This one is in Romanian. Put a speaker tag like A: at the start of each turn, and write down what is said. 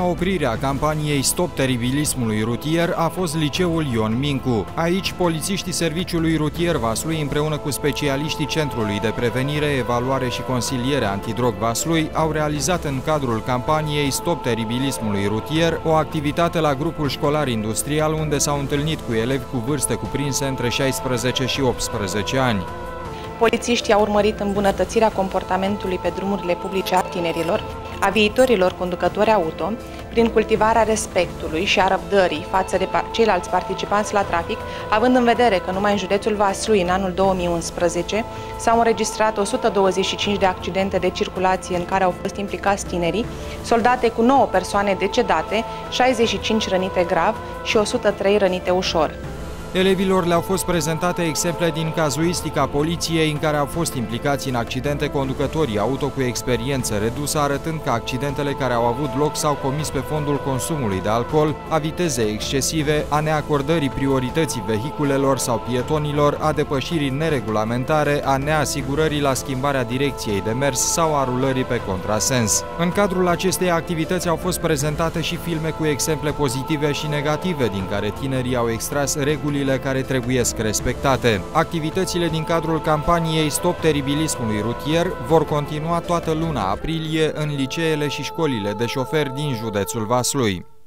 A: oprire a campaniei Stop teribilismului rutier a fost liceul Ion Mincu. Aici, polițiștii Serviciului Rutier Vaslui, împreună cu specialiștii Centrului de Prevenire, Evaluare și Consiliere Antidrog Vaslui, au realizat în cadrul campaniei Stop teribilismului rutier o activitate la grupul școlar industrial, unde s-au întâlnit cu elevi cu vârste cuprinse între 16 și 18 ani.
B: Polițiștii au urmărit îmbunătățirea comportamentului pe drumurile publice a tinerilor, a viitorilor conducători auto, prin cultivarea respectului și a răbdării față de ceilalți participanți la trafic, având în vedere că numai în județul Vaslui, în anul 2011, s-au înregistrat 125 de accidente de circulație în care au fost implicați tinerii, soldate cu 9 persoane decedate, 65 rănite grav și 103 rănite ușor.
A: Elevilor le-au fost prezentate exemple din cazuistica poliției în care au fost implicați în accidente conducătorii auto cu experiență redusă, arătând că accidentele care au avut loc s-au comis pe fondul consumului de alcool, a vitezei excesive, a neacordării priorității vehiculelor sau pietonilor, a depășirii neregulamentare, a neasigurării la schimbarea direcției de mers sau a rulării pe contrasens. În cadrul acestei activități au fost prezentate și filme cu exemple pozitive și negative, din care tinerii au extras regulile care trebuiesc respectate. Activitățile din cadrul campaniei Stop teribilismului rutier vor continua toată luna aprilie în liceele și școlile de șoferi din județul Vaslui.